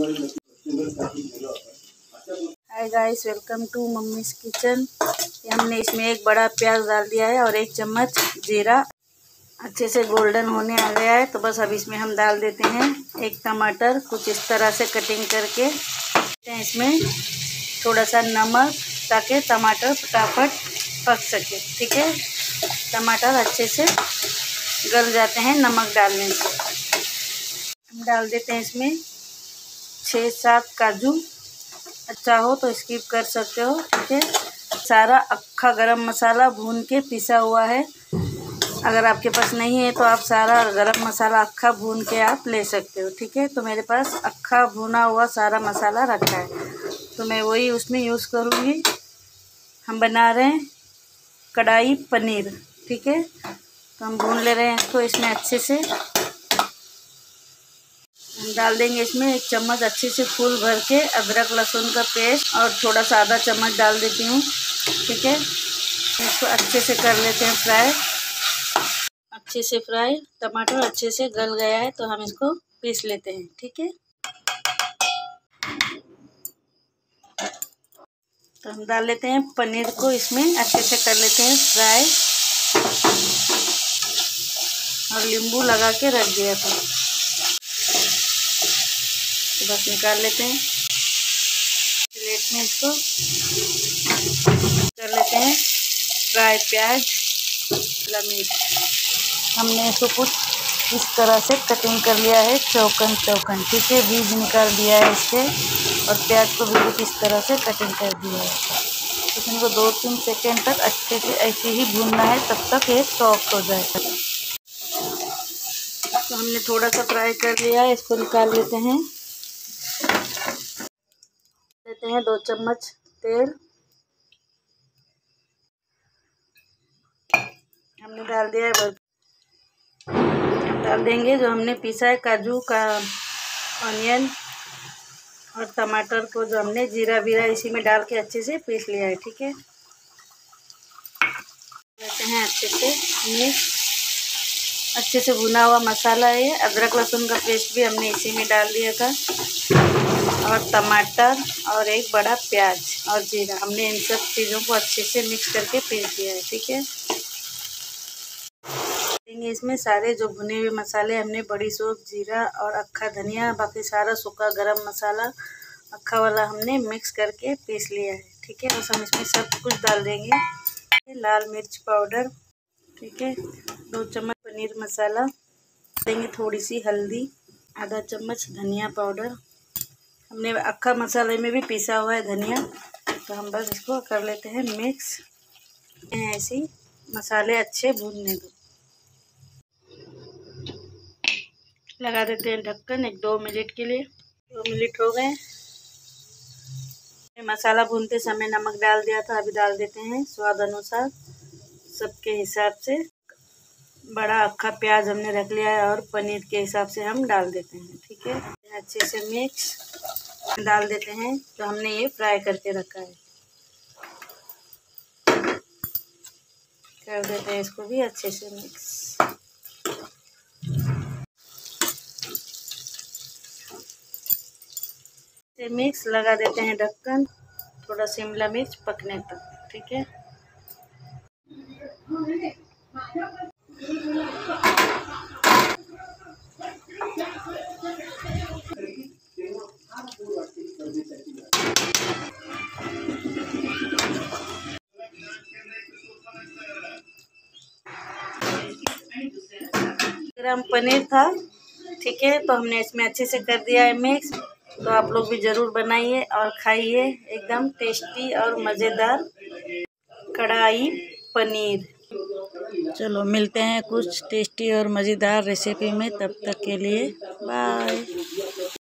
Hi guys, welcome to mummy's kitchen. हमने इसमें एक बड़ा प्याज डाल दिया है और 1 चम्मच जीरा। अच्छे से गोल्डन होने आ गया है तो बस अब इसमें हम डाल देते हैं 1 टमाटर, कुछ इस तरह से कटिंग करके। इसमें थोड़ा सा नमक ताकि टमाटर फटाफट पक सके। ठीक है, टमाटर अच्छे से गल जाते हैं नमक डालने से। हम डाल देते हैं इसमें 6-7 काजू। अच्छा हो तो स्किप कर सकते हो। ठीक है, सारा अक्खा गरम मसाला भून के पिसा हुआ है। अगर आपके पास नहीं है तो आप सारा गरम मसाला अक्खा भून के आप ले सकते हो। ठीक है, तो मेरे पास अक्खा भुना हुआ सारा मसाला रखा है तो मैं वही उसमें यूज़ करूँगी। हम बना रहे हैं कढ़ाई पनीर। ठीक है, तो हम भून ले रहे हैं इसको इसमें अच्छे से। हम डाल देंगे इसमें 1 चम्मच अच्छे से फुल भर के अदरक लहसुन का पेस्ट और थोड़ा सा आधा चम्मच डाल देती हूँ। ठीक है, इसको अच्छे से कर लेते हैं फ्राई। अच्छे से फ्राई, टमाटर अच्छे से गल गया है तो हम इसको पीस लेते हैं। ठीक है, तो हम डाल लेते हैं पनीर को इसमें अच्छे से कर लेते हैं फ्राई। और नींबू लगा के रख दिया था तो बस निकाल लेते हैं प्लेट में। इसको कर लेते हैं फ्राई प्याज मिर्च। हमने इसको कुछ इस तरह से कटिंग कर लिया है चौकन। ठीक है, बीज निकाल दिया है इसके और प्याज को भी कुछ इस तरह से कटिंग कर दिया है। तो इनको 2-3 सेकेंड तक अच्छे से ऐसे ही भूनना है तब तक ये सॉफ्ट हो जाए। तो हमने थोड़ा सा फ्राई कर लिया है, इसको निकाल लेते हैं। 2 चम्मच तेल हमने डाल दिया है। हम डाल देंगे जो हमने पीसा है काजू का, ऑनियन और टमाटर को जो हमने जीरा वीरा इसी में डाल के अच्छे से पीस लिया है। ठीक है, लेते हैं अच्छे से मिक्स। अच्छे से भुना हुआ मसाला है। अदरक लहसुन का पेस्ट भी हमने इसी में डाल दिया था और टमाटर और 1 बड़ा प्याज और जीरा हमने इन सब चीज़ों को अच्छे से मिक्स करके पीस दिया है। ठीक है, इसमें सारे जो भुने हुए मसाले हमने बड़ी सौंफ, जीरा और अक्खा धनिया, बाकी सारा सूखा गरम मसाला अक्खा वाला हमने मिक्स करके पीस लिया है। ठीक है, बस हम इसमें सब कुछ डाल देंगे। लाल मिर्च पाउडर, ठीक है, 2 चम्मच पनीर मसाला देंगे, थोड़ी सी हल्दी, आधा चम्मच धनिया पाउडर। हमने अक्खा मसाले में भी पीसा हुआ है धनिया। तो हम बस इसको कर लेते हैं मिक्स। ऐसे ही मसाले अच्छे भूनने दो। लगा देते हैं ढक्कन 1-2 मिनट के लिए। 2 मिनट हो गए। मसाला भूनते समय नमक डाल दिया था, अभी डाल देते हैं स्वाद अनुसार सबके हिसाब से। बड़ा अक्खा प्याज हमने रख लिया है और पनीर के हिसाब से हम डाल देते हैं। ठीक है, अच्छे से मिक्स डाल देते हैं जो हमने ये फ्राई करके रखा है। कर देते हैं इसको भी अच्छे से मिक्स। मिक्स लगा देते हैं ढक्कन, थोड़ा शिमला मिर्च पकने तक। ठीक है, ग्राम पनीर था। ठीक है, तो हमने इसमें अच्छे से कर दिया है मिक्स। तो आप लोग भी ज़रूर बनाइए और खाइए, एकदम टेस्टी और मज़ेदार कढ़ाई पनीर। चलो मिलते हैं कुछ टेस्टी और मज़ेदार रेसिपी में, तब तक के लिए बाय।